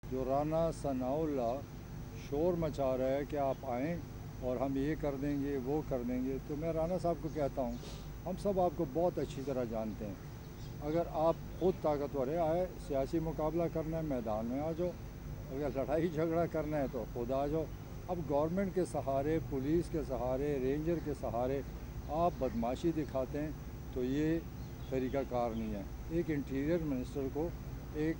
जो राना सनाउल्लाह शोर मचा रहा है कि आप आएँ और हम ये कर देंगे वो कर देंगे, तो मैं राना साहब को कहता हूँ हम सब आपको बहुत अच्छी तरह जानते हैं। अगर आप ख़ुद ताकतवर है, आए सियासी मुकाबला करना है मैदान में आ जाओ, अगर लड़ाई झगड़ा करना है तो खुद आ जाओ। अब गवर्नमेंट के सहारे, पुलिस के सहारे, रेंजर के सहारे आप बदमाशी दिखाते हैं तो ये तरीक़ाकार नहीं है। एक इंटीरियर मिनिस्टर को एक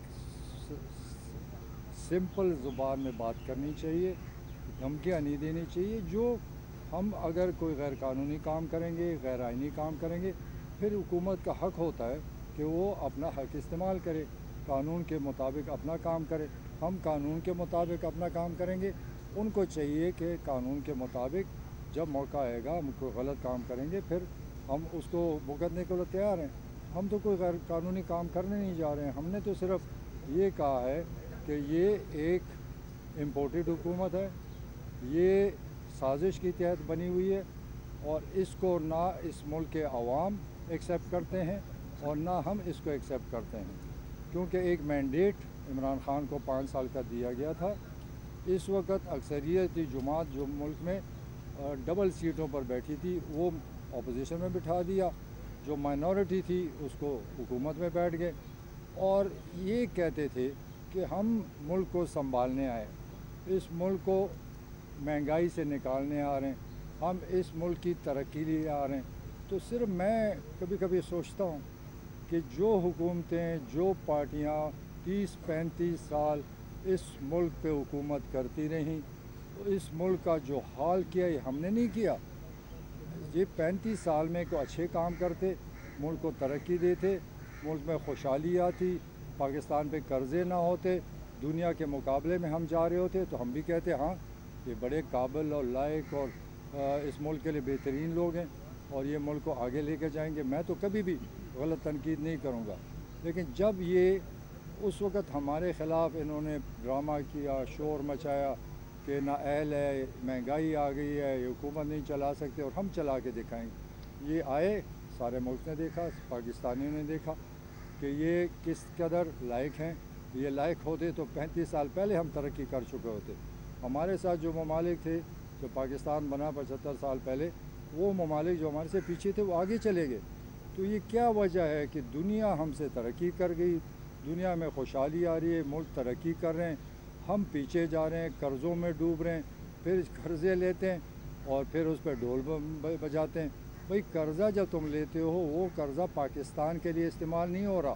सिंपल ज़ुबान में बात करनी चाहिए, धमकियाँ नहीं देनी चाहिए। जो हम अगर कोई गैर कानूनी काम करेंगे, गैर आइनी काम करेंगे, फिर हुकूमत का हक़ होता है कि वो अपना हक़ इस्तेमाल करे, कानून के मुताबिक अपना काम करे। हम कानून के मुताबिक अपना काम करेंगे, उनको चाहिए कि कानून के मुताबिक जब मौका आएगा हम कोई गलत काम करेंगे फिर हम उसको भुगतने के लिए तैयार हैं। हम तो कोई गैर कानूनी काम करने नहीं जा रहे हैं। हमने तो सिर्फ ये कहा है कि ये एक इम्पोर्टेड हुकूमत है, ये साजिश के तहत बनी हुई है और इसको ना इस मुल्क के अवाम एक्सेप्ट करते हैं और ना हम इसको एक्सेप्ट करते हैं, क्योंकि एक मैंडेट इमरान ख़ान को 5 साल का दिया गया था। इस वक्त अक्सरियती जमात जो मुल्क में डबल सीटों पर बैठी थी वो अपोजिशन में बिठा दिया, जो माइनॉरिटी थी उसको हुकूमत में बैठ गए और ये कहते थे कि हम मुल्क को संभालने आए, इस मुल्क को महंगाई से निकालने आ रहे हैं, हम इस मुल्क की तरक्की लिए आ रहे हैं। तो सिर्फ मैं कभी कभी सोचता हूँ कि जो हुकूमतें, जो पार्टियाँ 30-35 साल इस मुल्क पे हुकूमत करती रहीं, तो इस मुल्क का जो हाल किया ये हमने नहीं किया। ये 35 साल में को अच्छे काम करते, मुल्क को तरक्की देते, मुल्क में खुशहाली आती, पाकिस्तान पे कर्ज़े ना होते, दुनिया के मुकाबले में हम जा रहे होते, तो हम भी कहते हाँ ये बड़े काबिल और लायक और इस मुल्क के लिए बेहतरीन लोग हैं और ये मुल्क को आगे लेके जाएंगे। मैं तो कभी भी गलत तनकीद नहीं करूँगा, लेकिन जब ये उस वक़्त हमारे ख़िलाफ़ इन्होंने ड्रामा किया, शोर मचाया कि नाअहल है, महंगाई आ गई है, ये हुकूमत नहीं चला सकते और हम चला के दिखाएंगे। ये आए, सारे मुल्क ने देखा, पाकिस्तानियों ने देखा कि ये किस कदर लायक हैं। ये लायक होते तो 35 साल पहले हम तरक्की कर चुके होते। हमारे साथ जो ममालिक थे, जो पाकिस्तान बना 75 साल पहले, वो ममालिक जो हमारे से पीछे थे वो आगे चले गए। तो ये क्या वजह है कि दुनिया हमसे तरक्की कर गई, दुनिया में खुशहाली आ रही है, मुल्क तरक्की कर रहे हैं, हम पीछे जा रहे हैं, कर्ज़ों में डूब रहे हैं, फिर कर्ज़े लेते हैं और फिर उस पर ढोल बजाते हैं। भाई कर्ज़ा जब तुम लेते हो वो कर्ज़ा पाकिस्तान के लिए इस्तेमाल नहीं हो रहा,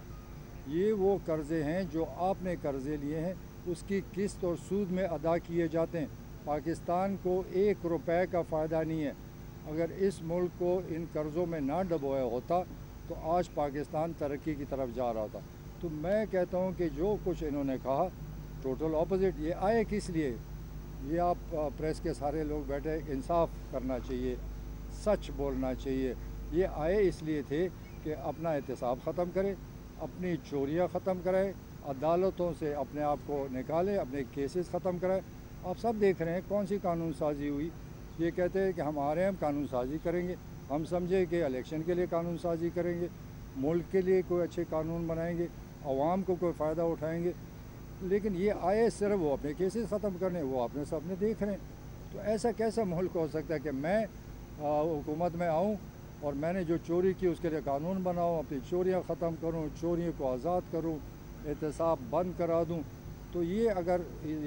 ये वो कर्ज़े हैं जो आपने कर्ज़े लिए हैं उसकी किस्त और सूद में अदा किए जाते हैं। पाकिस्तान को 1 रुपए का फ़ायदा नहीं है। अगर इस मुल्क को इन कर्ज़ों में ना डबोया होता तो आज पाकिस्तान तरक्की की तरफ जा रहा था। तो मैं कहता हूँ कि जो कुछ इन्होंने कहा टोटल ऑपोजिट। ये आए किस लिए? ये आप प्रेस के सारे लोग बैठे, इंसाफ करना चाहिए, सच बोलना चाहिए। ये आए इसलिए थे कि अपना एहतसाब ख़त्म करें, अपनी चोरियाँ ख़त्म कराएं, अदालतों से अपने आप को निकालें, अपने केसेस ख़त्म कराएं। आप सब देख रहे हैं कौन सी कानून साजी हुई। ये कहते हैं कि हम आ रहे हैं, हम कानून साजी करेंगे। हम समझे कि इलेक्शन के लिए कानून साजी करेंगे, मुल्क के लिए कोई अच्छे कानून बनाएंगे, आवाम को कोई फ़ायदा उठाएंगे, लेकिन ये आए सिर्फ वो अपने केसेस ख़त्म करने, वो अपने सामने देख रहे हैं। तो ऐसा कैसा मुल्क हो सकता है कि मैं हुकूमत में आऊँ और मैंने जो चोरी की उसके लिए कानून बनाऊँ, अपनी चोरियाँ ख़त्म करूँ, चोरियों को आज़ाद करूँ, एहतसाब बंद करा दूँ। तो ये अगर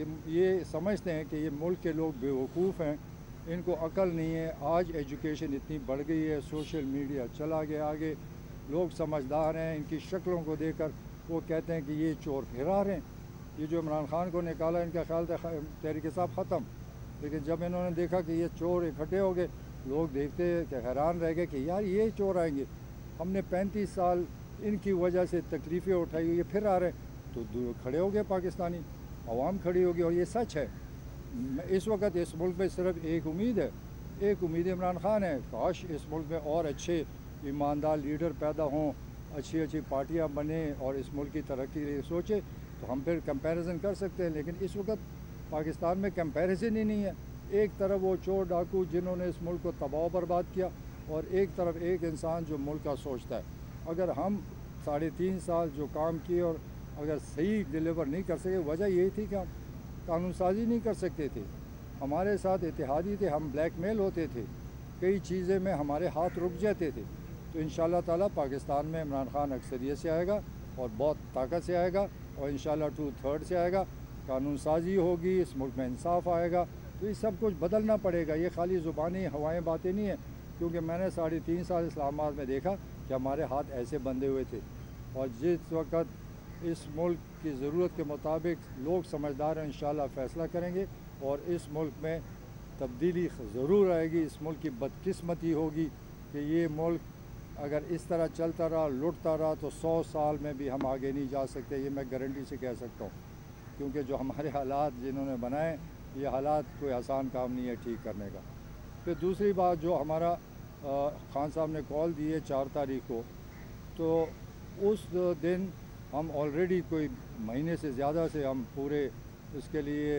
ये समझते हैं कि ये मुल्क के लोग बेवकूफ़ हैं, इनको अकल नहीं है। आज एजुकेशन इतनी बढ़ गई है, सोशल मीडिया चला गया आगे, लोग समझदार हैं, इनकी शक्लों को देखकर वो कहते हैं कि ये चोर फिरार हैं। ये जो इमरान ख़ान को निकाला, इनका ख्याल था तहरीक इंसाफ ख़त्म, लेकिन जब इन्होंने देखा कि ये चोर इकट्ठे हो गए, लोग देखते कि हैरान रह गए कि यार ये चोर आएंगे, हमने 35 साल इनकी वजह से तकलीफ़ें उठाई हुई, ये फिर आ रहे हैं। तो खड़े हो गए, पाकिस्तानी अवाम खड़ी होगी। और ये सच है, इस वक्त इस मुल्क में सिर्फ एक उम्मीद है, एक उम्मीद इमरान ख़ान है। काश इस मुल्क में और अच्छे ईमानदार लीडर पैदा हों, अच्छी अच्छी पार्टियाँ बने और इस मुल्क की तरक्की के लिए सोचे, तो हम फिर कंपैरिजन कर सकते हैं। लेकिन इस वक्त पाकिस्तान में कंपैरिजन ही नहीं है। एक तरफ वो चोर डाकू जिन्होंने इस मुल्क को तबाह बर्बाद किया, और एक तरफ एक इंसान जो मुल्क का सोचता है। अगर हम 3.5 साल जो काम किए और اگر صحیح ڈلیور نہیں کر سکے، وجہ یہی تھی کہ ہم قانون سازی نہیں کر سکتے تھے، ہمارے ساتھ اتحادی تھے، ہم بلیک میل ہوتے تھے، کئی چیزیں میں ہمارے ہاتھ رک جاتے تھے۔ تو انشاءاللہ تعالیٰ پاکستان میں عمران خان اکثریت سے آئے گا اور بہت طاقت سے آئے گا، اور انشاءاللہ 2/3 سے آئے گا، قانون سازی ہوگی، اس ملک میں انصاف آئے گا۔ تو یہ سب کچھ بدلنا پڑے گا، یہ خالی زبانی ہوائیں باتیں نہیں ہیں، کیونکہ میں نے 3.5 سال اسلام آباد میں دیکھا کہ ہمارے ہاتھ ایسے بندھے ہوئے تھے، اور جس وقت اس ملک کی ضرورت کے مطابق لوگ سمجھدار ہیں، انشاءاللہ فیصلہ کریں گے، اور اس ملک میں تبدیلی ضرور آئے گی۔ اس ملک کی بدقسمتی ہوگی کہ یہ ملک اگر اس طرح چلتا رہا، لٹتا رہا، تو 100 سال میں بھی ہم آگے نہیں جا سکتے، یہ میں گارنٹی سے کہہ سکتا ہوں، کیونکہ جو ہمارے حالات جنہوں نے بنائے، یہ حالات کوئی آسان کام نہیں ہے ٹھیک کرنے کا۔ پھر دوسری بات، جو ہمارا خان صاحب نے کال دی ہے 4 تاریخ کو، تو اس دن ہم آلریڈی کوئی مہینے سے زیادہ سے ہم پورے اس کے لیے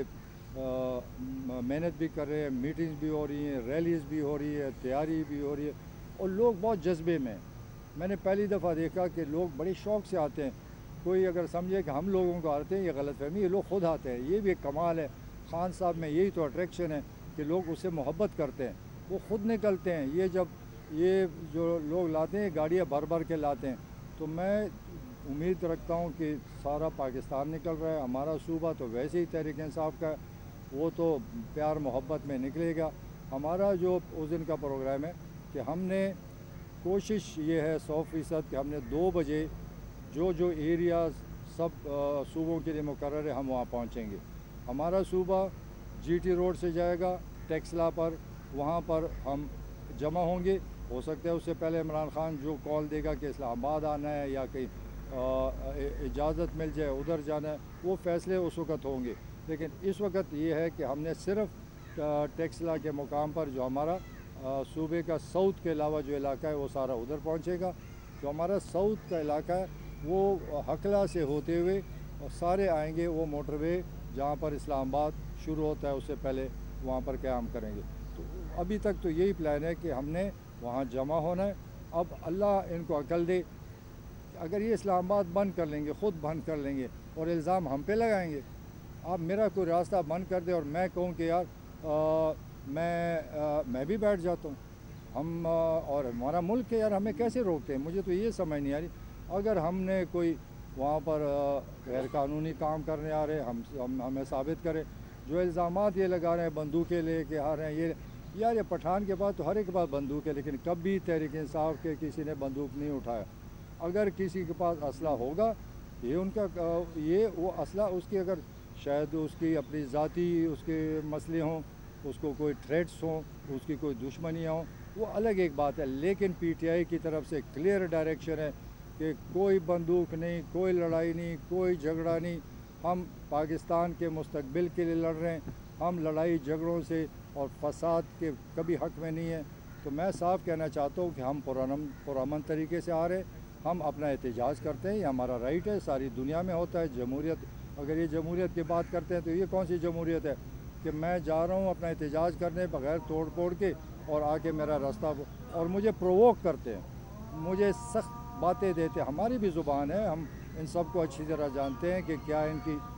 محنت بھی کر رہے ہیں، میٹنگز بھی ہو رہی ہیں، ریلیز بھی ہو رہی ہے، تیاری بھی ہو رہی ہے، اور لوگ بہت جذبے میں ہیں۔ میں نے پہلی دفعہ دیکھا کہ لوگ بڑے شوق سے آتے ہیں، کوئی اگر سمجھے کہ ہم لوگوں کو آتے ہیں، یہ غلط فہمی، یہ لوگ خود آتے ہیں، یہ بھی ایک کمال ہے خان صاحب میں، یہی تو اٹریکشن ہے کہ لوگ اس سے محبت کرتے ہیں، وہ خود نکلتے ہیں۔ یہ جب یہ جو لوگ لاتے ہیں گاڑیاں بھر بھر کے لاتے ہیں، تو میں امید رکھتا ہوں کہ سارا پاکستان نکل رہا ہے، ہمارا صوبہ تو ویسے ہی تحریک انصاف کا ہے، وہ تو پیار محبت میں نکلے گا۔ ہمارا جو اس دن کا پروگرام ہے کہ ہم نے کوشش یہ ہے 100% کہ ہم نے 2 بجے جو ایریاز سب صوبوں کے لیے مقرر ہے، ہم وہاں پہنچیں گے۔ ہمارا صوبہ جی ٹی روڈ سے جائے گا ٹیکسلا پر، وہاں پر ہم جمع ہوں گے۔ ہو سکتا ہے اس سے پہلے عمران خان جو کال دے گا کہ اسلام آباد آنا ہے یا کہیں اجازت مل جائے ادھر جانا ہے، وہ فیصلے اس وقت ہوں گے، لیکن اس وقت یہ ہے کہ ہم نے صرف ٹیکسلا کے مقام پر جو ہمارا صوبے کا ساؤتھ کے علاوہ جو علاقہ ہے وہ سارا ادھر پہنچے گا۔ جو ہمارا ساؤتھ کا علاقہ ہے وہ ہکلا سے ہوتے ہوئے سارے آئیں گے، وہ موٹر وے جہاں پر اسلام آباد شروع ہوتا ہے اس سے پہلے وہاں پر قیام کریں گے۔ تو ابھی تک تو یہی پلان ہے کہ ہم نے وہاں جمع ہونا ہے۔ اب اللہ ان کو عقل دے، اگر یہ اسلام آباد بند کر لیں گے، خود بند کر لیں گے اور الزام ہم پہ لگائیں گے، اب میرا کوئی راستہ بند کر دے اور میں کہوں کہ یار میں بھی بیٹھ جاتا ہوں، ہم اور ہمارا ملک ہے یار، ہمیں کیسے روکتے ہیں؟ مجھے تو یہ سمجھ نہیں آ رہی۔ اگر ہم نے کوئی وہاں پر غیر قانونی کام کرنے آ رہے، ہمیں ثابت کرے۔ جو الزامات یہ لگا رہے ہیں بندوقیں لے کے آ رہے ہیں، یہ پٹھان کے بعد تو ہر ایک کے پاس بندوق ہے، لیکن کبھی تحریک انصاف کے کسی نے بندوق نہیں اٹھایا۔ اگر کسی کے پاس اسلحہ ہوگا، یہ ان کا وہ اسلحہ اس کی، اگر شاید اس کی اپنی ذاتی اس کے مسئلے ہوں، اس کو کوئی تھریٹس ہوں، اس کی کوئی دشمنیاں ہوں، وہ الگ ایک بات ہے، لیکن پی ٹی آئی کی طرف سے کلیئر ڈائریکشن ہے کہ کوئی بندوق نہیں، کوئی لڑائی نہیں، کوئی جھگڑا نہیں، ہم پاکستان کے مستقبل کے لیے لڑ رہے ہیں، ہم لڑائی جھگڑوں سے اور فساد کے کبھی حق میں نہیں ہیں۔ تو میں صاف کہنا چاہتا ہوں کہ ہم پرامن طریقے سے آ رہے ہیں، ہم اپنا احتجاج کرتے ہیں، یہ ہمارا رائٹ ہے، ساری دنیا میں ہوتا ہے جمہوریت۔ اگر یہ جمہوریت کی بات کرتے ہیں تو یہ کون سی جمہوریت ہے کہ میں جا رہا ہوں اپنا احتجاج کرنے بغیر توڑ پھوڑ کے، اور آ کے میرا راستہ اور مجھے پرووک کرتے ہیں، مجھے سخت باتیں دیتے ہیں۔ ہماری بھی زبان ہے، ہم ان سب کو اچھی طرح جانتے ہیں کہ کیا ان کی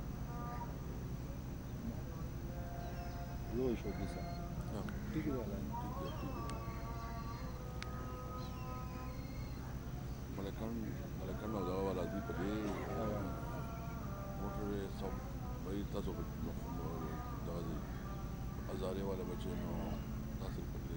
ہزارے والا بچے ناصر پٹلے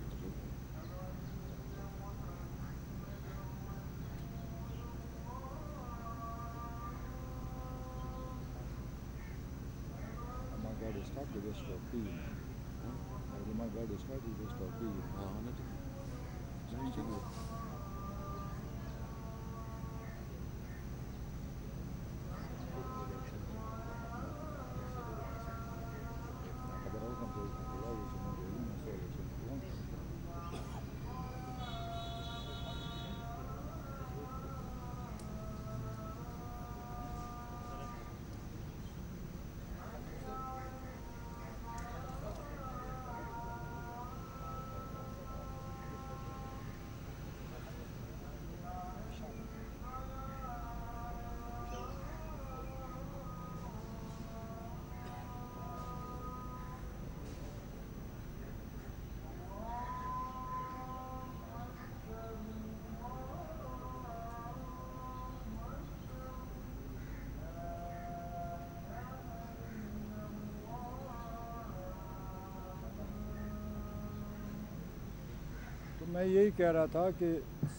میں یہی کہہ رہا تھا کہ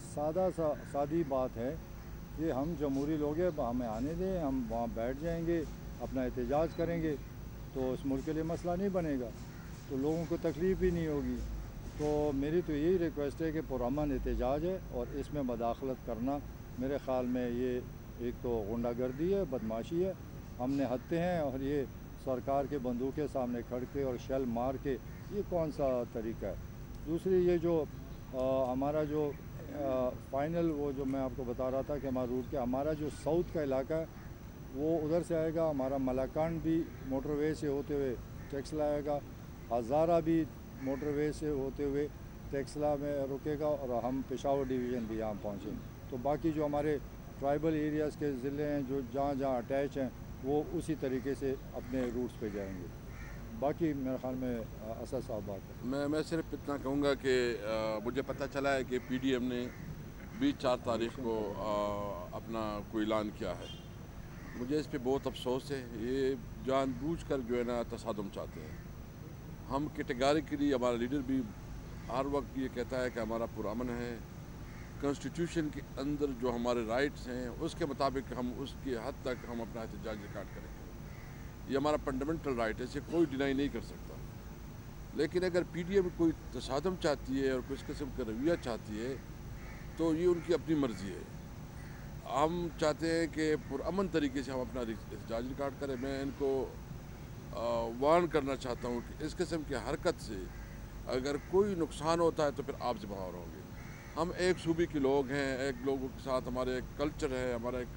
سادی بات ہے کہ ہم جمہوری لوگ ہیں، ہمیں آنے دیں، ہم وہاں بیٹھ جائیں گے، اپنا احتجاج کریں گے تو اس ملک کے لیے مسئلہ نہیں بنے گا، تو لوگوں کو تکلیف بھی نہیں ہوگی۔ تو میری تو یہی ریکویسٹ ہے کہ پرامن احتجاج ہے، اور اس میں مداخلت کرنا میرے خیال میں یہ ایک تو غنڈہ گردی ہے، بدماشی ہے، ہم نے ہتھے ہیں، اور یہ سرکار کے بندوق کے سامنے کھڑ کے اور شیل مار کے یہ کون سا طریقہ ہے۔ دوسری یہ جو ہمارا جو فائنل وہ جو میں آپ کو بتا رہا تھا کہ ہمارا روٹ کے ہمارا جو ساؤتھ کا علاقہ ہے وہ ادھر سے آئے گا، ہمارا ملاکانڈ بھی موٹر وے سے ہوتے ہوئے ٹیکسلا آئے گا، ہزارہ بھی موٹر وے سے ہوتے ہوئے ٹیکسلا میں رکے گا، اور ہم پشاور ڈویژن بھی یہاں پہنچیں۔ تو باقی جو ہمارے ٹرائبل ایریاز کے ضلع ہیں جو جہاں جہاں اٹیچ ہیں وہ اسی طریقے سے اپنے روٹس پہ جائیں گے۔ باقی میرے خیال میں اسد صاحب بات ہے۔ میں صرف اتنا کہوں گا کہ مجھے پتہ چلا ہے کہ پی ڈی ایم نے 24 تاریخ کو اپنا کوئی اعلان کیا ہے۔ مجھے اس پہ بہت افسوس ہے، یہ جان بوجھ کر جو ہے نا تصادم چاہتے ہیں۔ ہم کیٹیگریکلی ہمارا لیڈر بھی ہر وقت یہ کہتا ہے کہ ہمارا پرامن ہے، کنسٹیٹیوشن کے اندر جو ہمارے رائٹس ہیں اس کے مطابق ہم اس کی حد تک ہم اپنا احتجاج ریکارڈ کریں گے، یہ ہمارا فنڈامنٹل رائٹ ہے، اسے کوئی ڈینائی نہیں کر سکتا۔ لیکن اگر پی ڈی ایم کوئی تصادم چاہتی ہے اور کچھ قسم کا رویہ چاہتی ہے تو یہ ان کی اپنی مرضی ہے۔ ہم چاہتے ہیں کہ پرامن طریقے سے ہم اپنا احتجاج ریکارڈ کریں۔ میں ان کو وارن کرنا چاہتا ہوں کہ اس قسم کی حرکت سے اگر کوئی نقصان ہوتا ہے تو پھر آپ ذمہ دار ہوں گے۔ ہم ایک صوبے کے لوگ ہیں، ایک لوگوں کے ساتھ ہمارے ایک کلچر ہے، ہمارا ایک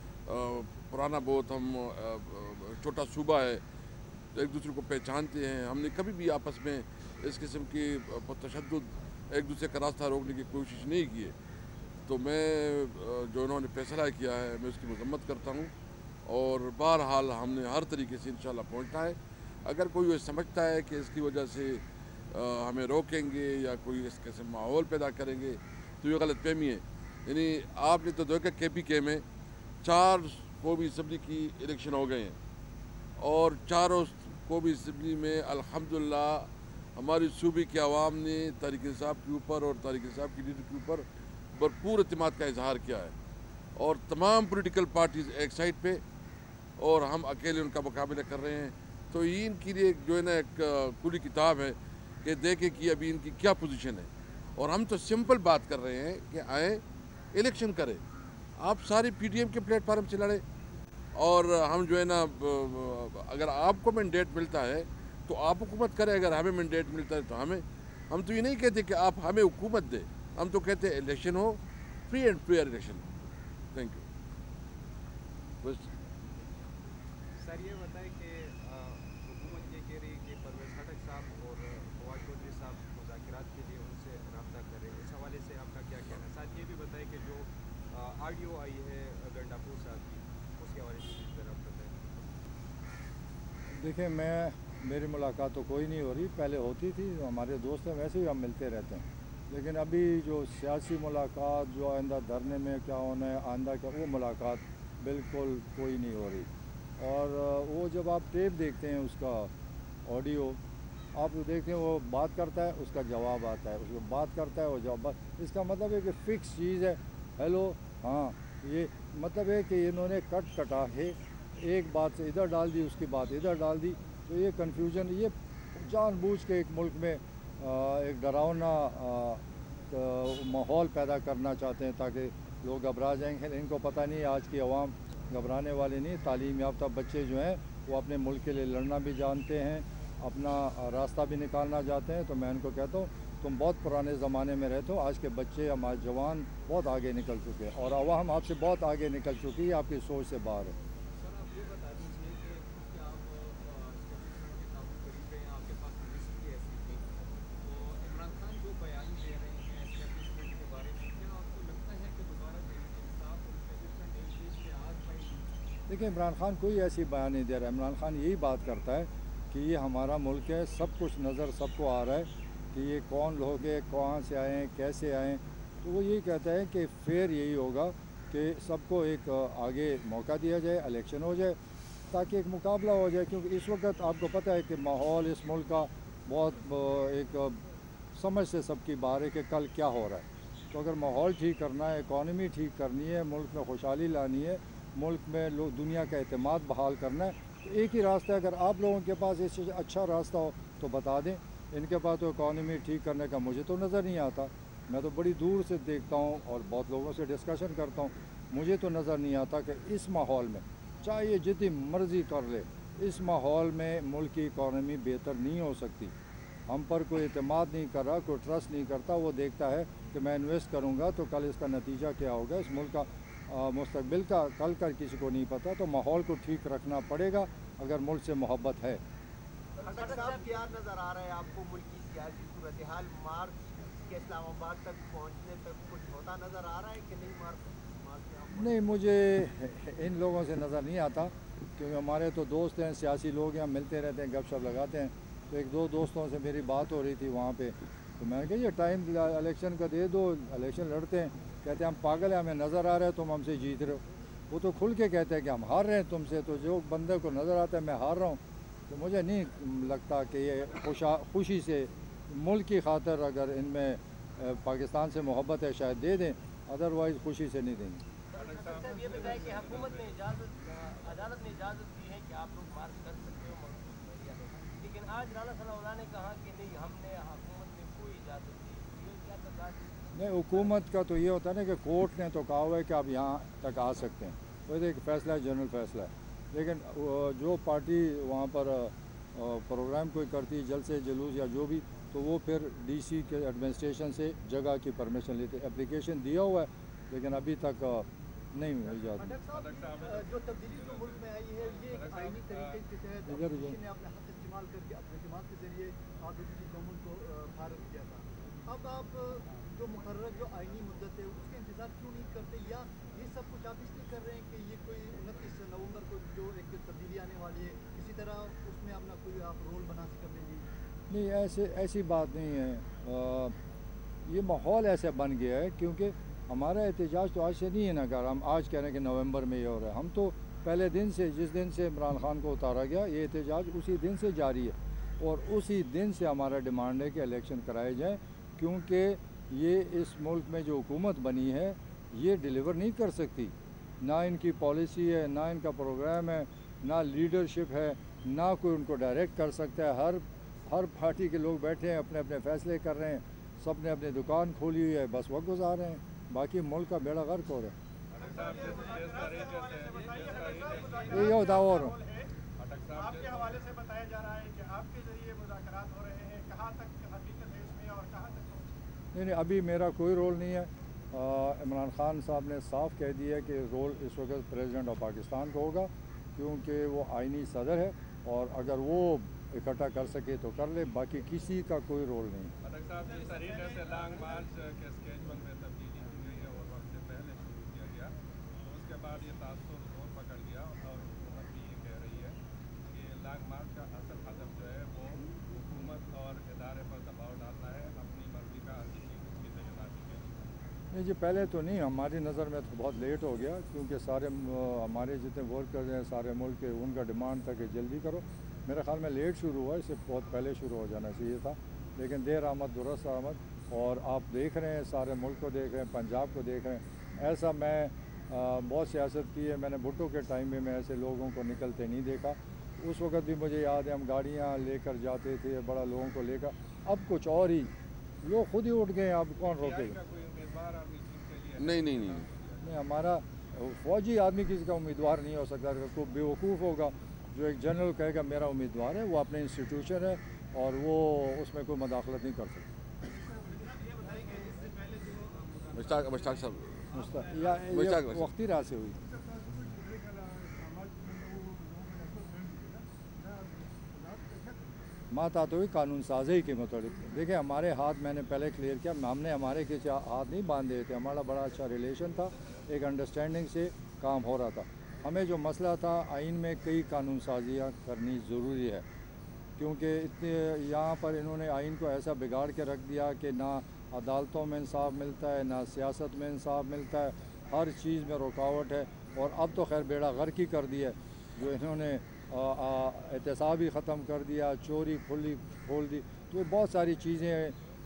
پرانا بہت ہم چھوٹا صوبہ ہے، ایک دوسرے کو پہچانتے ہیں۔ ہم نے کبھی بھی آپس میں اس قسم کی تشدد ایک دوسرے کا راستہ روکنے کی کوشش نہیں کی ہے۔ تو میں جو انہوں نے فیصلہ کیا ہے میں اس کی مذمت کرتا ہوں، اور بہرحال ہم نے ہر طریقے سے انشاءاللہ پہنچنا ہے۔ اگر کوئی یہ سمجھتا ہے کہ اس کی وجہ سے ہمیں روکیں گے یا کوئی اس قسم ماحول پیدا کریں گے تو یہ غلط فہمی ہے۔ یعنی آپ نے تو دیکھا کے پی کے میں 4 قومی اسمبلی کی الیکشن ہو گئے ہیں، اور چاروں قومی اسمبلی میں الحمدللہ ہماری صوبے کے عوام نے طارق انصاف کے اوپر اور طارق انصاف کی لیڈر کے اوپر بھرپور اعتماد کا اظہار کیا ہے، اور تمام پولیٹیکل پارٹیز ایک سائڈ پہ اور ہم اکیلے ان کا مقابلہ کر رہے ہیں۔ تو یہ ان کے لیے جو ہے نا ایک کھلی کتاب ہے کہ دیکھیں کہ ابھی ان کی کیا پوزیشن ہے، اور ہم تو سمپل بات کر رہے ہیں کہ آئیں الیکشن کریں، آپ ساری پی ڈی ایم کے پلیٹ فارم سے لڑیں، اور ہم جو ہے نا اگر آپ کو مینڈیٹ ملتا ہے تو آپ حکومت کریں، اگر ہمیں مینڈیٹ ملتا ہے تو ہم تو یہ نہیں کہتے کہ آپ ہمیں حکومت دیں، ہم تو کہتے ہیں الیکشن ہو، فری اینڈ فیئر الیکشن ہو۔ Thank you. سر یہ بتائیں کہ حکومت یہ کہہ رہی ہے کہ پرویز خٹک صاحب اور فواد چودھری صاحب مذاکرات کے لیے ان سے رابطہ کریں، اس حوالے سے آپ کا کیا کہنا ہے؟ ساتھ یہ بھی بتائیں کہ جو آڈیو آئی ہے گنڈاپور صاحب کی، اس کے حوالے سے ذرا بتائیں۔ دیکھیں میری ملاقات تو کوئی نہیں ہو رہی، پہلے ہوتی تھی، ہمارے دوست ہیں ویسے ہی ہم ملتے رہتے ہیں، لیکن ابھی جو سیاسی ملاقات جو آئندہ دھرنے میں کیا ہونا ہے آئندہ کیا، وہ ملاقات بالکل کوئی نہیں ہو رہی۔ اور وہ جب آپ ٹیپ دیکھتے ہیں اس کا آڈیو، آپ دیکھتے ہیں وہ بات کرتا ہے، اس کا جواب آتا ہے، اس کو بات کرتا ہے وہ جواب، اس کا مطلب ہے کہ فکس چیز ہے، ہیلو ہاں، یہ مطلب ہے کہ انہوں نے کٹا ہے، ایک بات سے ادھر ڈال دی، اس کی بات ادھر ڈال دی، تو یہ کنفیوژن، یہ جان بوجھ کے ایک ملک میں ایک ڈراؤنا ماحول پیدا کرنا چاہتے ہیں تاکہ لوگ گھبرا جائیں گے۔ ان کو پتہ نہیں آج کی عوام گھبرانے والے نہیں، تعلیم یافتہ بچے جو ہیں وہ اپنے ملک کے لیے لڑنا بھی جانتے ہیں، اپنا راستہ بھی نکالنا چاہتے ہیں۔ تو میں ان کو کہتا ہوں تم بہت پرانے زمانے میں رہتے ہو، آج کے بچے ہمارے جوان بہت آگے نکل چکے ہیں، اور عوام آپ سے بہت آگے نکل چکی ہے، آپ کی سوچ سے باہر ہے۔ سر آپ یہ بتا دیجیے کہ کیا آپ اسٹیبلشمنٹ کے کافی قریب ہیں، آپ کے پاس لسٹ بھی ایسی تھی، تو عمران خان جو بیان دے رہے ہیں اسٹیبلشمنٹ کے بارے میں، کیا آپ کو لگتا ہے کہ دوبارہ تحریک انصاف اور اسٹیبلشمنٹ ایک چیز پہ آ پائے گی؟ دیکھیں عمران خان کوئی ایسی بیان نہیں دے رہا ہے، عمران خان یہی بات کرتا ہے کہ یہ ہمارا ملک ہے، سب کچھ نظر سب کو آ رہا ہے کہ یہ کون لوگ ہیں، کہاں سے آئے ہیں، کیسے آئیں، تو وہ یہی کہتا ہے کہ فیئر یہی ہوگا کہ سب کو ایک آگے موقع دیا جائے، الیکشن ہو جائے تاکہ ایک مقابلہ ہو جائے، کیونکہ اس وقت آپ کو پتہ ہے کہ ماحول اس ملک کا بہت ایک समझ से सबकी बात है कि कल क्या हो रहा है। तो अगर माहौल ठीक करना है, इकॉनमी ठीक करनी है, मुल्क में खुशहाली लानी है, मुल्क में लोग दुनिया का एतमाद बहाल करना है, तो एक ही रास्ता है। अगर आप लोगों के पास इससे अच्छा रास्ता हो तो बता दें। इनके पास तो इकॉनमी ठीक करने का मुझे तो नज़र नहीं आता। मैं तो बड़ी दूर से देखता हूँ और बहुत लोगों से डिस्कशन करता हूँ, मुझे तो नज़र नहीं आता कि इस माहौल में, चाहे ये जितनी मर्ज़ी कर ले, इस माहौल में मुल्क की इकॉनमी बेहतर नहीं हो सकती। हम पर कोई एतमाद नहीं कर रहा, कोई ट्रस्ट नहीं करता। वो देखता है कि मैं इन्वेस्ट करूँगा तो कल इसका नतीजा क्या होगा, इस मुल्क का मुस्तकबिल का कल का किसी को नहीं पता। तो माहौल को ठीक रखना पड़ेगा अगर मुल्क से मोहब्बत है। खट्टर साहब क्या नज़र आ रहा है आपको मुल्क की सियासी सूरत हाल? मार्च के इस्लामाबाद तक पहुंचने तक कुछ होता नज़र आ रहा है कि नहीं? नहीं, मुझे इन लोगों से नज़र नहीं आता, क्योंकि हमारे तो दोस्त हैं, सियासी लोग हैं, मिलते रहते हैं, गपशप लगाते हैं। तो एक दो दोस्तों से मेरी बात हो रही थी वहाँ पे, तो मैंने कहा ये टाइम इलेक्शन का दे दो, इलेक्शन लड़ते हैं। कहते हैं हम पागल हैं, हमें नज़र आ रहा है तुम हमसे जीत रहे हो। वो तो खुल के कहते हैं कि हम हार रहे हैं तुमसे। तो जो बंदे को नज़र आता है मैं हार रहा हूँ, तो मुझे नहीं लगता कि ये खुशी से मुल्क की खातर अगर इनमें पाकिस्तान से मोहब्बत है शायद दे दें, अदरवाइज़ खुशी से नहीं देंगे। ये बताया कि हुकूमत ने अदालत ने इजाज़त दी है कि आप लोग मार्च कर सकते हो, लेकिन आज राना सनाउल्लाह ने कहा कि नहीं, हमने हुकूमत ने कोई इजाज़त दी। ये क्या तजाद? नहीं, हुकूमत का तो ये होता है ना कि कोर्ट ने तो कहा हुआ है कि आप यहाँ तक आ सकते हैं, तो एक फ़ैसला है, जनरल फ़ैसला है। लेकिन जो पार्टी वहाँ पर प्रोग्राम कोई करती है, जलसे जुलूस या जो भी, तो वो फिर डीसी के एडमिनिस्ट्रेशन से जगह की परमिशन लेते। एप्लीकेशन दिया हुआ है लेकिन अभी तक नहीं हुई जाती। जो तब्दीली जो मुल्क में आई है, ये एक आईनी तरीके के तहत ने अपना हक इस्तेमाल करके अपने जमात के जरिए आबिदी गवर्नमेंट को फारग किया था। अब आप जो मुकर्रर जो आईनी मुद्दत है उसके इंतजार क्यों नहीं करते, या ये सब कुछ आप इसलिए कर रहे हैं कि ये कोई 29 नवंबर को जो एक तब्दीली आने वाली है, किसी तरह उसमें अपना कोई आप रोल बना सकें अपने लिए? नहीं, ऐसी बात नहीं है। ये माहौल ऐसा बन गया है क्योंकि हमारा एहतजाज तो आज से नहीं है ना। अगर हम आज कह रहे हैं कि नवंबर में ये हो रहा है, हम तो पहले दिन से, जिस दिन से इमरान खान को उतारा गया, ये एहतजाज उसी दिन से जारी है और उसी दिन से हमारा डिमांड है कि इलेक्शन कराए जाएँ, क्योंकि ये इस मुल्क में जो हुकूमत बनी है ये डिलीवर नहीं कर सकती। ना इनकी पॉलिसी है, ना इनका प्रोग्राम है, ना लीडरशिप है, ना कोई उनको डायरेक्ट कर सकता है। हर पार्टी के लोग बैठे हैं, अपने अपने फैसले कर रहे हैं, सब ने अपनी दुकान खोली हुई है, बस वक्त गुजार रहे हैं, बाकी मुल्क का बेड़ा गर्क हो रहा है। ये होता और आपके हवाले से बताया जा रहा है कि आपके जरिए मुज़ाकरात हो रहे हैं, कहाँ तक हकीकत है इसमें और कहाँ तक? नहीं, अभी मेरा कोई रोल नहीं है। इमरान खान साहब ने साफ कह दिया है कि रोल इस वक्त प्रेसिडेंट ऑफ पाकिस्तान को होगा, क्योंकि वो आईनी सदर है और अगर वो इकट्ठा कर सके तो कर ले, बाकी किसी का कोई रोल नहीं। लॉन्ग मार्च के स्केड्यूल में तब्दीली की गई है और वक्त से पहले शुरू किया गया, तो उसके बाद ये तासुर जोर पकड़ लिया और हुकूमत भी ये कह रही है कि लॉन्ग मार्च का असल हदफ जो है वो हुकूमत और इदारे पर दबाव डालना है अपनी मर्जी का की तैनाती के लिए। नहीं जी, पहले तो नहीं, हमारी नज़र में तो बहुत लेट हो गया, क्योंकि सारे हमारे जितने वर्कर्स हैं सारे मुल्क के, उनका डिमांड था कि जल्दी करो। मेरे ख्याल में लेट शुरू हुआ, इससे बहुत पहले शुरू हो जाना चाहिए था, लेकिन देर आमद दुरुस्त आमद। और आप देख रहे हैं, सारे मुल्क को देख रहे हैं, पंजाब को देख रहे हैं। ऐसा मैं बहुत सियासत की है मैंने, भुट्टो के टाइम में मैं ऐसे लोगों को निकलते नहीं देखा। उस वक्त भी मुझे याद है हम गाड़ियाँ लेकर जाते थे, बड़ा लोगों को लेकर। अब कुछ और ही लोग खुद ही उठ गए, अब कौन रोकेगा? नहीं, हमारा फौजी आदमी किसी का उम्मीदवार नहीं हो सकता। कोई बेवकूफ़ होगा जो एक जनरल कहेगा मेरा उम्मीदवार है, वो अपने इंस्टीट्यूशन है और वो उसमें कोई मदाखलत नहीं कर सकता। वक्ती राह से हुई। बात आते हुई कानून साजी के मुताबिक, देखिए हमारे हाथ, मैंने पहले क्लियर किया, हमने हमारे किसी हाथ नहीं बांधे थे। हमारा बड़ा अच्छा रिलेशन था, एक अंडरस्टैंडिंग से काम हो रहा था। हमें जो मसला था, आइन में कई कानून साजियाँ करनी ज़रूरी है, क्योंकि इतने यहाँ पर इन्होंने आइन को ऐसा बिगाड़ के रख दिया कि ना अदालतों में इंसाफ मिलता है, ना सियासत में इंसाफ मिलता है, हर चीज़ में रुकावट है। और अब तो खैर बेड़ा गर्क ही कर दिया, जो इन्होंने एहतसाब ही ख़त्म कर दिया, चोरी खोल दी। तो बहुत सारी चीज़ें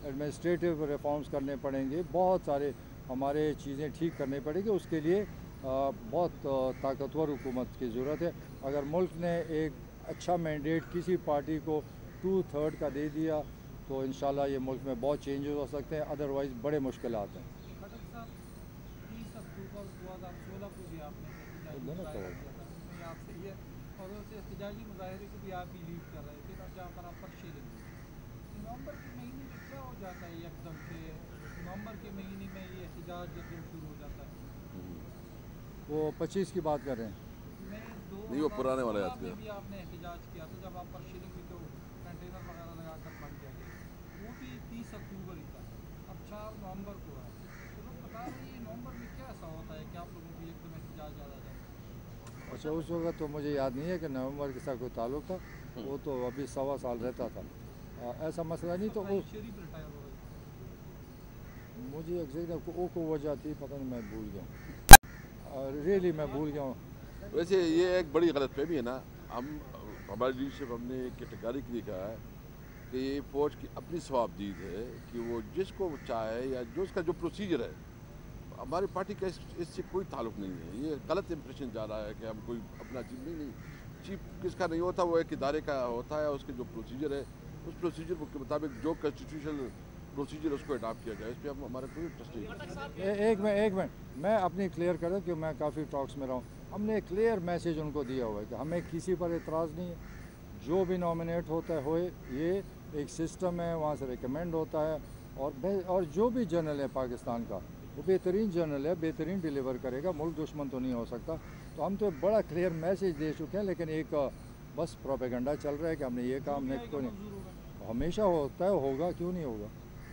एडमिनिस्ट्रेटिव रिफॉर्म्स करने पड़ेंगे, बहुत सारे हमारे चीज़ें ठीक करने पड़ेंगे। उसके लिए बहुत ताकतवर हुकूमत की ज़रूरत है। अगर मुल्क ने एक अच्छा मैंडेट किसी पार्टी को 2/3 का दे दिया तो इंशाल्लाह ये मुल्क में बहुत चेंजेस हो सकते हैं, अदरवाइज़ बड़े मुश्किलात हैं। खट्टर साहब 30 अक्टूबर 2016 को भी आपने एहतजाजी मुजाहिरा किया था, उसमें आपसे ये और उस एहतजाजी मुजाहिरे को भी आप ही लीड कर रहे थे, जहाँ पर आप पर्चे लेंगे। नवंबर के महीने में क्या हो जाता है एकदम से, नवंबर के महीने में ये एहतजाज जब शुरू हो जाता है? वो 25 की बात कर रहे हैं? नहीं, वो पुराने वाले याद भी आपने एहतजाज किया था जब आप पर्चे लेंगे तो कंटेनर वगैरह लगा कर बंद किया गया, वो भी 30 अक्टूबर ही था। अब 4 नवंबर को है, तो लोग बता रहे हैं नवंबर में क्या ऐसा होता है कि आप लोगों को एकदम एहतजाज याद आ जाता है? अच्छा, उस वक्त तो मुझे याद नहीं है कि नवंबर के साथ कोई ताल्लुक़ था, वो तो अभी 1.25 साल रहता था, ऐसा मसला नहीं। तो वो शरीफ रिटायर हो गए, मुझे एग्जैक्ट को वजह थी, पता नहीं, मैं भूल गया हूँ, रियली मैं भूल गया हूँ। वैसे ये एक बड़ी गलतफहमी है ना, हमारी लीडरशिप हमने कैटेगरिकली कहा है कि ये फौज की अपनी सवाबदीद है कि वो जिसको चाहे या जो उसका जो प्रोसीजर है, हमारी पार्टी का इससे कोई ताल्लुक़ नहीं है। ये गलत इंप्रेशन जा रहा है कि हम कोई अपना चीफ नहीं, चीफ किसका नहीं होता, वो एक इदारे का होता है, उसके जो प्रोसीजर है उस प्रोसीजर के मुताबिक जो कॉन्स्टिट्यूशनल प्रोसीजर उसको अडॉप्ट किया जाए, इस पर हम हमारा कोई इंटरेस्ट नहीं है। एक मिनट मैं अपनी क्लियर कर दूं कि मैं काफ़ी टॉक्स में रहा हूँ। हमने एक क्लियर मैसेज उनको दिया हुआ है कि हमें किसी पर एतराज़ नहीं है, जो भी नॉमिनेट होता है होए, ये एक सिस्टम है, वहाँ से रिकमेंड होता है, और जो भी जनरल है पाकिस्तान का वो बेहतरीन जनरल है, बेहतरीन डिलीवर करेगा, मुल्क दुश्मन तो नहीं हो सकता। तो हम तो बड़ा क्लियर मैसेज दे चुके हैं, लेकिन एक बस प्रोपेगेंडा चल रहा है कि हमने ये काम नहीं, को नहीं, हमेशा होता है, होगा, क्यों नहीं होगा।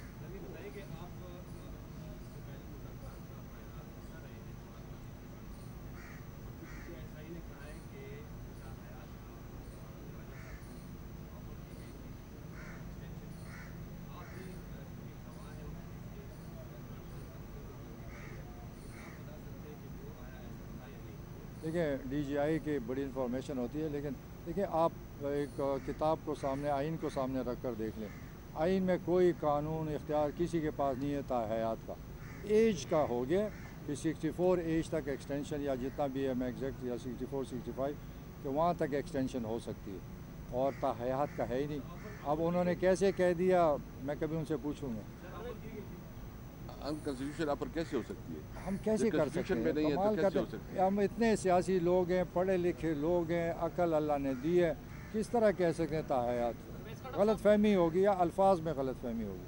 देखिए, DGI की बड़ी इन्फॉर्मेशन होती है, लेकिन देखिए आप एक किताब को सामने, आइन को सामने रख कर देख लें। आइन में कोई कानून इख्तियार किसी के पास नहीं है ताहयात का। एज का हो गया कि 64 एज तक एक्सटेंशन, या जितना भी है एग्जैक्ट, या 64 65 कि वहाँ तक एक्सटेंशन हो सकती है, और ताहयात का है ही नहीं। अब उन्होंने कैसे कह दिया, मैं कभी उनसे पूछूँगा। अनकॉन्स्टिट्यूशनल पर कैसे हो सकती है? हम कैसे कर सकते हैं? में नहीं कमाल है तो कैसे हो सकती है? हम इतने सियासी लोग हैं, पढ़े लिखे लोग हैं, अकल अल्लाह ने दी है, किस तरह कह सकते हैं ताहयात? गलत फहमी होगी या अल्फाज में गलत फहमी होगी।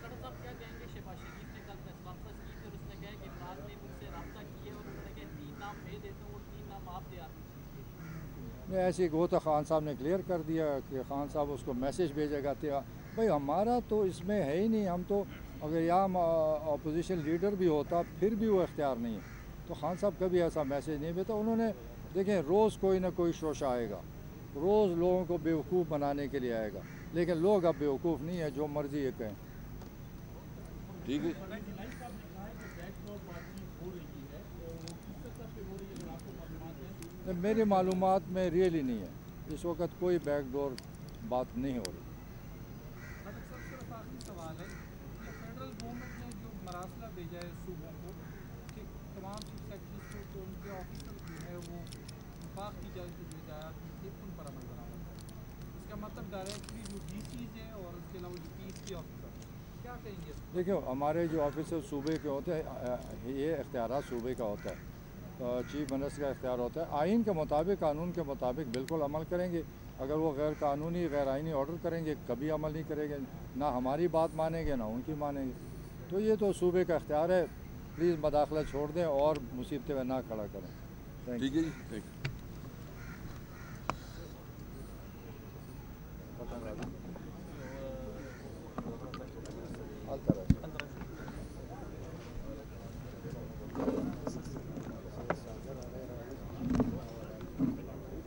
नहीं, ऐसी वो तो खान साहब ने क्लियर कर दिया कि खान साहब उसको मैसेज भेजेगा। भाई हमारा तो इसमें है ही नहीं, हम तो अगर यहाँ अपोजिशन लीडर भी होता फिर भी वो इख्तियार नहीं है, तो खान साहब कभी ऐसा मैसेज नहीं भेजा उन्होंने। देखें, रोज़ कोई ना कोई शोशा आएगा, रोज़ लोगों को बेवकूफ़ बनाने के लिए आएगा, लेकिन लोग अब बेवकूफ़ नहीं है, जो मर्ज़ी ये कहें। ठीक है, मेरी मालूमात में रियली नहीं है, इस वक्त कोई बैकडोर बात नहीं हो रही। सवाल है, फेडरल गवर्नमेंट ने जो मरासला भेजा है सूबों को कि तमाम चीफ सेक्रेटरीज को उनके ऑफिसर जो है वो वफाक की हिदायत उन पर अमल बना है। इसका मतलब डायरेक्टली जो DCs हैं और उसके अलावा जो पीस के ऑफिसर, क्या कहेंगे? देखिए, हमारे जो ऑफिसर सूबे के होते हैं, ये इख्तियार सूबे का होता है, चीफ मिनिस्टर का इख्तियार होता है। आइन के मुताबिक, कानून के मुताबिक बिल्कुल अमल करेंगे। अगर वो गैर कानूनी, गैर आइनी ऑर्डर करेंगे, कभी अमल नहीं करेंगे, ना हमारी बात मानेंगे ना उनकी मानेंगे। तो ये तो सूबे का इख्तियार है, प्लीज़ मदाखला छोड़ दें और मुसीबतें ना खड़ा करें। ठीक है जी, थैंक यू।